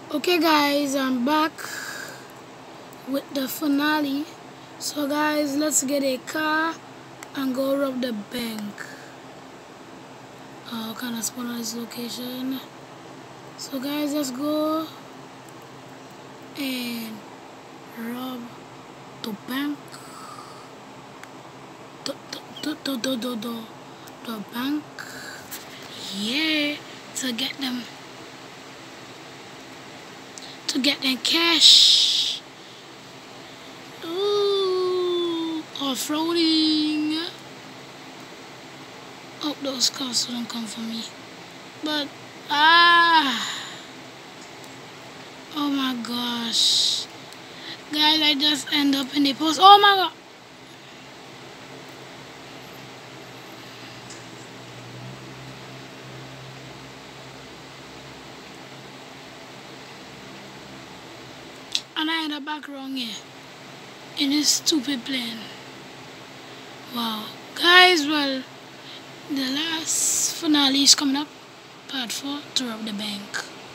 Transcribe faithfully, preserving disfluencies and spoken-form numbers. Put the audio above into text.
Okay guys, I'm back with the finale. So guys, let's get a car and go rob the bank. Uh, kind of spawn on this location. So guys, let's go and rob the bank. The, the, the, the, the, the, the bank. Yeah, to get them. To get them cash. Ooh, off-roading. Hope those cars don't come for me. But, ah. Oh my gosh. Guys, I just end up in the post. Oh my god. And I end up back wrong here. In this stupid plane. Wow. Guys, well, the last finale is coming up. Part four, to rob the bank.